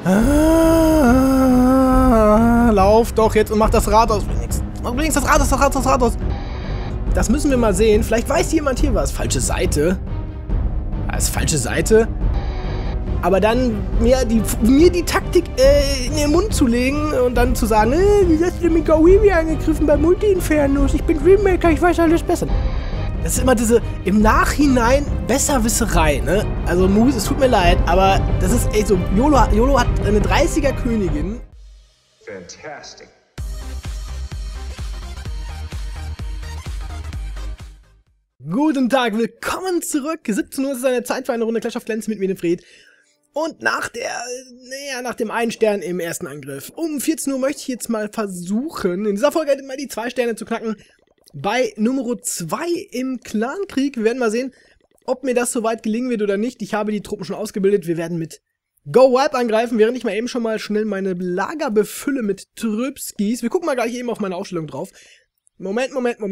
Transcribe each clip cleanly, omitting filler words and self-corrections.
Lauf doch jetzt und mach das Rad aus. Übrigens, das Rad aus. Das müssen wir mal sehen. Vielleicht weiß jemand hier was. Falsche Seite. Das ist falsche Seite. Aber dann mir die Taktik in den Mund zu legen und dann zu sagen, wie hast du mit Gawiwi angegriffen bei Multi-Infernos? Ich bin Dreammaker, ich weiß alles besser. Das ist immer diese im Nachhinein Besserwisserei, ne? Also Moose, es tut mir leid, aber das ist echt so. YOLO hat eine 30er-Königin. Fantastic. Guten Tag, willkommen zurück. 17 Uhr ist eine Zeit für eine Runde Clash of Clans mit Winifred. Und nach dem einen Stern im ersten Angriff. Um 14 Uhr möchte ich jetzt mal versuchen, in dieser Folge mal die 2 Sterne zu knacken. Bei Nummer 2 im Clankrieg. Wir werden mal sehen, ob mir das soweit gelingen wird oder nicht. Ich habe die Truppen schon ausgebildet. Wir werden mit Go Wipe angreifen, während ich mal eben schon mal schnell meine Lager befülle mit Trübskis. Wir gucken mal gleich eben auf meine Ausstellung drauf. Moment.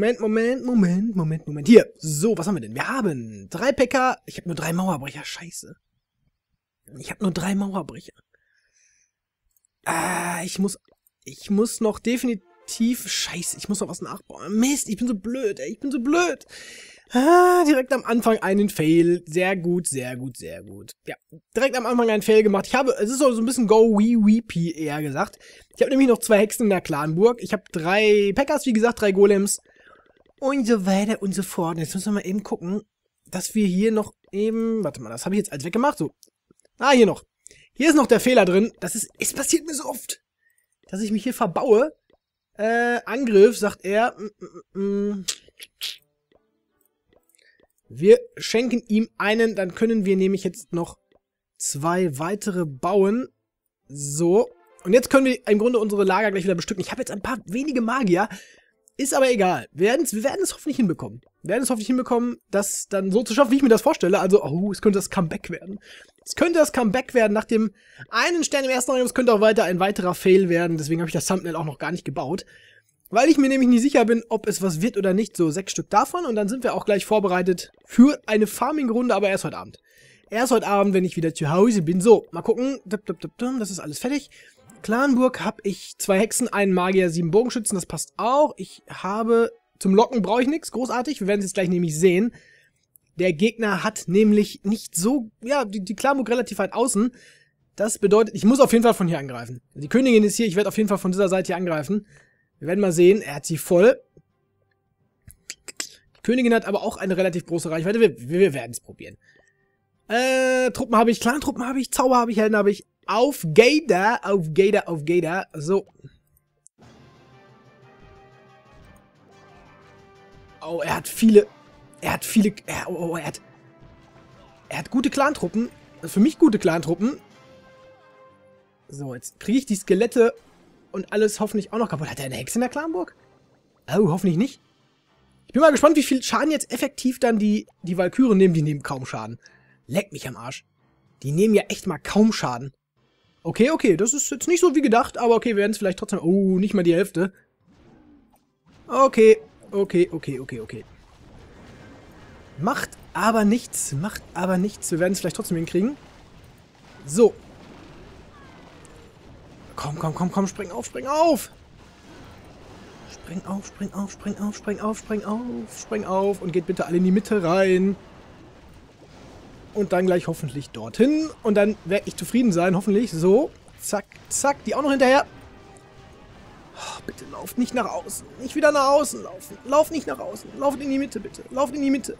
Hier, so, was haben wir denn? Wir haben 3 PK. Ich habe nur 3 Mauerbrecher, scheiße. Ich habe nur 3 Mauerbrecher. Ich muss noch definitiv... Scheiße, ich muss noch was nachbauen. Mist, ich bin so blöd, ey. Ich bin so blöd. Direkt am Anfang einen Fail. Sehr gut. Ja, direkt am Anfang einen Fail gemacht. Es ist so ein bisschen Go-Wee-Weepy eher gesagt. Ich habe nämlich noch 2 Hexen in der Clanburg. Ich habe 3 Packers, wie gesagt, 3 Golems. Und so weiter und so fort. Jetzt müssen wir mal eben gucken, dass wir hier noch eben... Warte mal, das habe ich jetzt alles weggemacht. So. Hier noch. Hier ist noch der Fehler drin. Es passiert mir so oft, dass ich mich hier verbaue. Angriff, sagt er. Wir schenken ihm einen, dann können wir nämlich jetzt noch 2 weitere bauen. So. Und jetzt können wir im Grunde unsere Lager gleich wieder bestücken. Ich habe jetzt ein paar wenige Magier. Ist aber egal. Wir werden es hoffentlich hinbekommen. Das dann so zu schaffen, wie ich mir das vorstelle. Also, es könnte das Comeback werden. Nach dem einen Stern im ersten Angriff. Es könnte auch ein weiterer Fail werden. Deswegen habe ich das Thumbnail auch noch gar nicht gebaut. Weil ich mir nämlich nicht sicher bin, ob es was wird oder nicht. So, 6 Stück davon. Und dann sind wir auch gleich vorbereitet für eine Farming-Runde. Aber erst heute Abend. Wenn ich wieder zu Hause bin. So, mal gucken. Das ist alles fertig. Clanburg habe ich 2 Hexen, einen Magier, 7 Bogenschützen. Das passt auch. Ich habe... Zum Locken brauche ich nichts, großartig. Wir werden es jetzt gleich nämlich sehen. Der Gegner hat nämlich nicht so... Ja, die Clanburg relativ weit außen. Das bedeutet, ich muss auf jeden Fall von hier angreifen. Die Königin ist hier. Ich werde auf jeden Fall von dieser Seite hier angreifen. Wir werden mal sehen. Er hat sie voll. Die Königin hat aber auch eine relativ große Reichweite. Wir werden es probieren. Truppen habe ich, Clan-Truppen habe ich, Zauber habe ich, Helden habe ich. Auf Gator. So. Oh, er hat gute Clan-Truppen. Für mich gute Clan-Truppen. So, jetzt kriege ich die Skelette und alles hoffentlich auch noch kaputt. Hat er eine Hexe in der Clanburg? Oh, hoffentlich nicht. Ich bin mal gespannt, wie viel Schaden jetzt effektiv dann die Walküren nehmen. Die nehmen kaum Schaden. Leck mich am Arsch. Die nehmen ja echt mal kaum Schaden. Okay, das ist jetzt nicht so wie gedacht, aber okay, wir werden es vielleicht trotzdem... Oh, nicht mal die Hälfte. Okay. Macht aber nichts. Wir werden es vielleicht trotzdem hinkriegen. So. Komm, spring auf. Spring auf und geht bitte alle in die Mitte rein. Und dann gleich hoffentlich dorthin. Und dann werde ich zufrieden sein, hoffentlich. So, zack. Die auch noch hinterher. Oh, bitte lauft nicht nach außen. Nicht wieder nach außen laufen. Lauft nicht nach außen. Lauft in die Mitte, bitte. Lauft in die Mitte.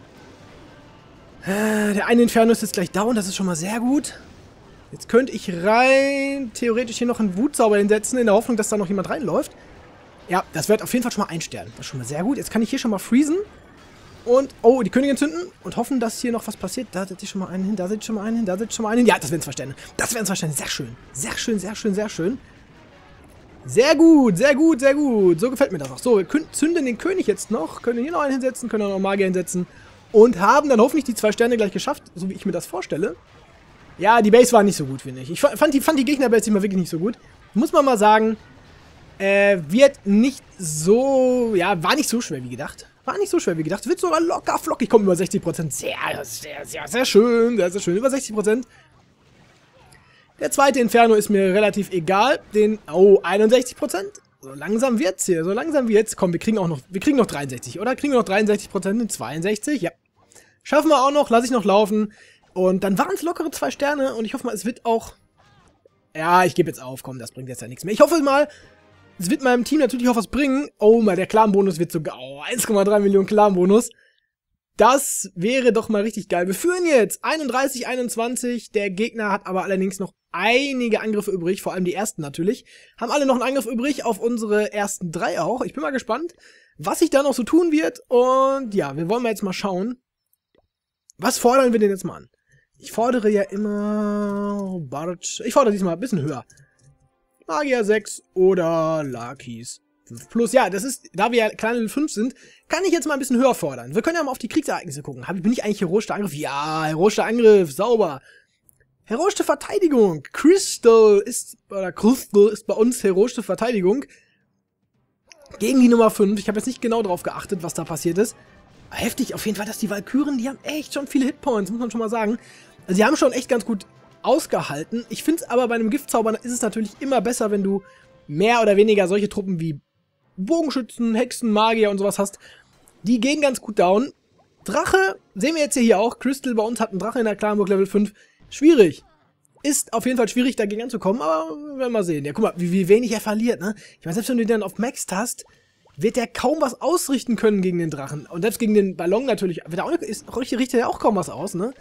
Der eine Inferno ist jetzt gleich down. Das ist schon mal sehr gut. Jetzt könnte ich rein theoretisch hier noch einen Wutzauber hinsetzen, in der Hoffnung, dass da noch jemand reinläuft. Ja, das wird auf jeden Fall schon mal ein Stern. Das ist schon mal sehr gut. Jetzt kann ich hier schon mal freezen. Und, die Königin zünden und hoffen, dass hier noch was passiert. Da setze ich schon mal einen hin, da setze ich schon mal einen hin. Ja, das wären 2 Sterne. Sehr schön. Sehr gut. So gefällt mir das auch. So, wir zünden den König jetzt noch. Können hier noch einen hinsetzen, können auch noch Magier hinsetzen. Und haben dann hoffentlich die 2 Sterne gleich geschafft, so wie ich mir das vorstelle. Ja, die Base war nicht so gut, finde ich. Ich fand die Gegnerbase immer wirklich nicht so gut. Muss man mal sagen, wird nicht so... Ja, war nicht so schwer wie gedacht. Wird sogar locker flockig. Kommt über 60%. Sehr schön. Über 60%. Der zweite Inferno ist mir relativ egal. Oh, 61%. So langsam wird's hier, so langsam wird's. Komm, wir kriegen noch 63, oder? Kriegen wir noch 63%, 62, ja. Schaffen wir auch noch, lasse ich noch laufen. Und dann waren es lockere 2 Sterne und ich hoffe mal, es wird auch... Ja, ich gebe jetzt auf, komm, das bringt jetzt ja nichts mehr. Ich hoffe mal, es wird meinem Team natürlich auch was bringen. Oh, mal, der Clan-Bonus wird sogar... Oh, 1,3 Millionen Clan-Bonus. Das wäre doch mal richtig geil. Wir führen jetzt 31-21. Der Gegner hat aber allerdings noch einige Angriffe übrig, vor allem die ersten natürlich. Haben alle noch einen Angriff übrig, auf unsere ersten 3 auch. Ich bin mal gespannt, was sich da noch so tun wird. Und ja, wir wollen mal jetzt mal schauen. Was fordern wir denn jetzt mal an? Ich fordere ja immer... Ich fordere diesmal ein bisschen höher. Magier 6 oder Lakis 5 plus. Ja, das ist, da wir ja kleine Level 5 sind, kann ich jetzt mal ein bisschen höher fordern. Wir können ja mal auf die Kriegsereignisse gucken. Bin ich eigentlich heroischer Angriff? Ja, heroischer Angriff, sauber. Heroische Verteidigung. Crystal ist bei uns heroische Verteidigung. Gegen die Nummer 5. Ich habe jetzt nicht genau drauf geachtet, was da passiert ist. Heftig auf jeden Fall, dass die Walküren, die haben echt schon viele Hitpoints, muss man schon mal sagen. Also die haben schon echt ganz gut ausgehalten. Ich finde es aber bei einem Giftzauber ist es natürlich immer besser, wenn du mehr oder weniger solche Truppen wie Bogenschützen, Hexen, Magier und sowas hast. Die gehen ganz gut down. Drache, sehen wir jetzt hier auch. Crystal bei uns hat einen Drache in der Clanburg Level 5. Schwierig. Ist auf jeden Fall schwierig, dagegen anzukommen, aber wir werden mal sehen. Ja, guck mal, wie wenig er verliert, ne? Ich meine, selbst wenn du den dann auf Max hast, wird er kaum was ausrichten können gegen den Drachen. Und selbst gegen den Ballon natürlich. Richtet er auch kaum was aus, ne?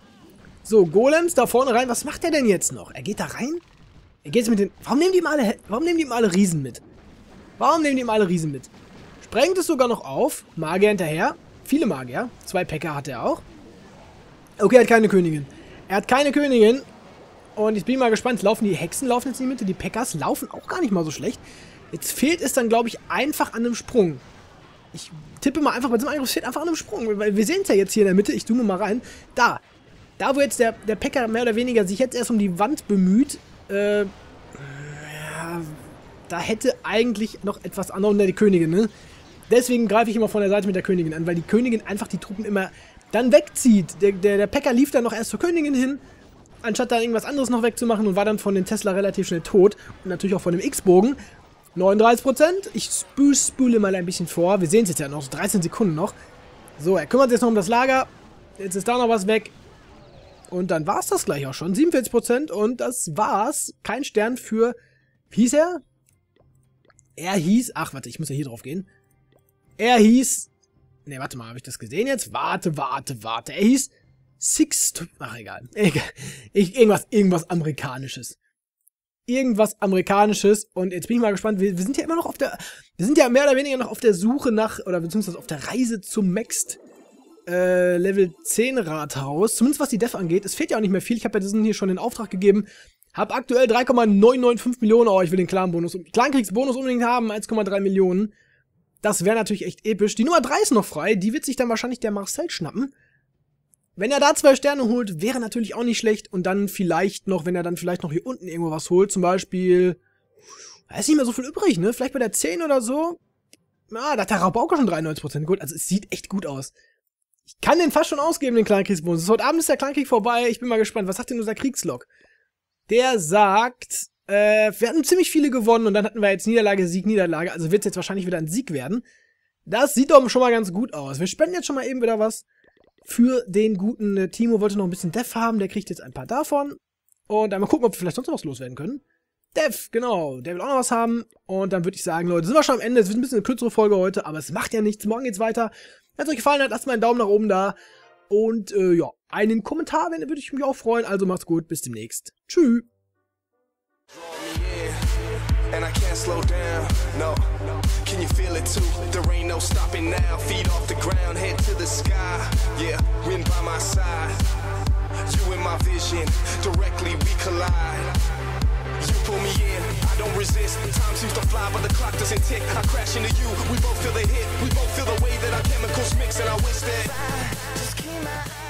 So, Golems da vorne rein. Was macht er denn jetzt noch? Er geht da rein? Er geht jetzt mit den... Warum nehmen die ihm alle Riesen mit? Warum nehmen die ihm alle Riesen mit? Sprengt es sogar noch auf. Magier hinterher. Viele Magier. 2 Päcker hat er auch. Okay, er hat keine Königin. Er hat keine Königin. Und ich bin mal gespannt. Die Hexen laufen jetzt in die Mitte. Die Päckers laufen auch gar nicht mal so schlecht. Jetzt fehlt es dann, glaube ich, einfach an einem Sprung. Ich tippe mal einfach, bei diesem Angriff fehlt einfach an einem Sprung. Weil wir sehen es ja jetzt hier in der Mitte. Ich zoome mal rein. Da wo jetzt der Päcker mehr oder weniger sich jetzt erst um die Wand bemüht, ja, da hätte eigentlich noch etwas anderes unter die Königin, ne? Deswegen greife ich immer von der Seite mit der Königin an, weil die Königin einfach die Truppen immer dann wegzieht. Der Päcker lief dann noch erst zur Königin hin, anstatt da irgendwas anderes noch wegzumachen und war dann von den Tesla relativ schnell tot. Und natürlich auch von dem X-Bogen. 39%. Ich spule mal ein bisschen vor. Wir sehen es jetzt ja noch, so 13 Sekunden noch. So, er kümmert sich jetzt noch um das Lager. Jetzt ist da noch was weg. Und dann war es das gleich auch schon. 47% und das war's. Kein Stern für... Wie hieß er? Er hieß... Ach, warte, ich muss ja hier drauf gehen. Er hieß... Ne, warte mal, habe ich das gesehen jetzt? Warte. Er hieß... Ach, egal. Irgendwas Amerikanisches. Irgendwas Amerikanisches. Und jetzt bin ich mal gespannt. Wir sind ja immer noch auf der... Wir sind ja mehr oder weniger noch auf der Suche nach... Oder beziehungsweise auf der Reise zum Maxed Level 10 Rathaus. Zumindest was die Def angeht. Es fehlt ja auch nicht mehr viel. Ich habe ja diesen hier schon den Auftrag gegeben. Hab aktuell 3,995 Millionen. Oh, ich will den Clankriegsbonus unbedingt haben. 1,3 Millionen. Das wäre natürlich echt episch. Die Nummer 3 ist noch frei. Die wird sich dann wahrscheinlich der Marcel schnappen. Wenn er da 2 Sterne holt, wäre natürlich auch nicht schlecht. Und dann vielleicht noch, wenn er dann vielleicht noch hier unten irgendwo was holt. Zum Beispiel... Da ist nicht mehr so viel übrig, ne? Vielleicht bei der 10 oder so. Ah, da hat der Rabauke schon 93% gut. Also es sieht echt gut aus. Ich kann den fast schon ausgeben, den Clankriegsbonus. Heute Abend ist der Clankrieg vorbei. Ich bin mal gespannt. Was sagt denn unser Kriegslog? Der sagt, wir hatten ziemlich viele gewonnen und dann hatten wir jetzt Niederlage, Sieg, Niederlage. Also wird es jetzt wahrscheinlich wieder ein Sieg werden. Das sieht doch schon mal ganz gut aus. Wir spenden jetzt schon mal eben wieder was für den guten Timo. Wollte noch ein bisschen Def haben. Der kriegt jetzt ein paar davon. Und dann mal gucken, ob wir vielleicht sonst noch was loswerden können. Def, genau. Der will auch noch was haben. Und dann würde ich sagen, Leute, sind wir schon am Ende. Es wird ein bisschen eine kürzere Folge heute, aber es macht ja nichts. Morgen geht's weiter. Wenn es euch gefallen hat, lasst mal einen Daumen nach oben da. Und ja, einen Kommentar, würde ich mich auch freuen. Also macht's gut, bis demnächst. Tschüss. And I can't slow down, no. Can you feel it too? There ain't no stopping now. Feet off the ground, head to the sky. Yeah, wind by my side. You in my vision, directly we collide. You pull me in, I don't resist. Time seems to fly, but the clock doesn't tick. I crash into you, we both feel the hit. We both feel the way that our chemicals mix, and I wish that I just keep my eyes